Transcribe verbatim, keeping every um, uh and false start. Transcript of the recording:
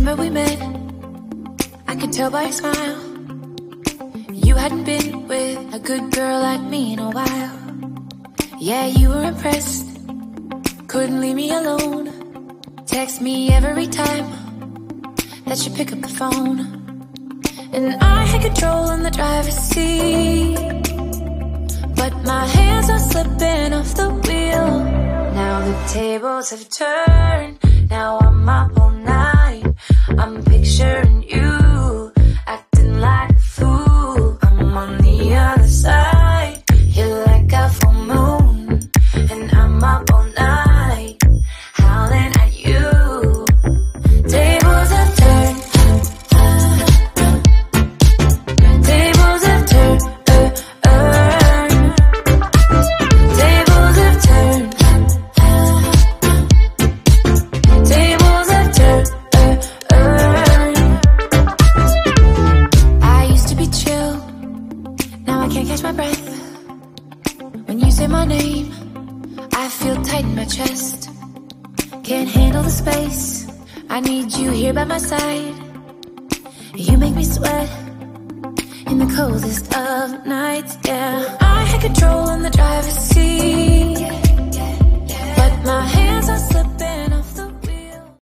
Remember we met, I could tell by your smile. You hadn't been with a good girl like me in a while. Yeah, you were impressed, couldn't leave me alone. Text me every time that you pick up the phone. And I had control in the driver's seat, but my hands are slipping off the wheel. Now the tables have turned, now I'm up all night. I'm picturing you, acting like a fool. I'm on the other side, you're like a full moon, and I'm up all night, howling at you. Tables have turned, tables have turned, tables have turned, tables have turned. I used to be chill, now I can't catch my breath. When you say my name, I feel tight in my chest. Can't handle the space, I need you here by my side. You make me sweat in the coldest of nights, yeah. I had control in the driver's seat, but my hands are slipping.